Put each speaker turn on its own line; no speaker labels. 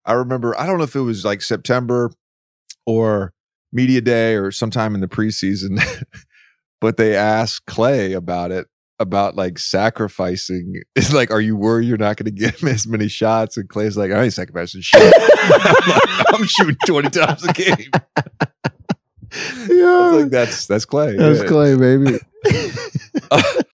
I remember, I don't know if it was like September or media day or sometime in the preseason, but they asked Klay about it, about like sacrificing. It's like, are you worried you're not going to get him as many shots? And Klay's like, I ain't sacrificing shit. I'm shooting 20 times a game. Yeah, I was like, that's Klay.
That's Klay, baby.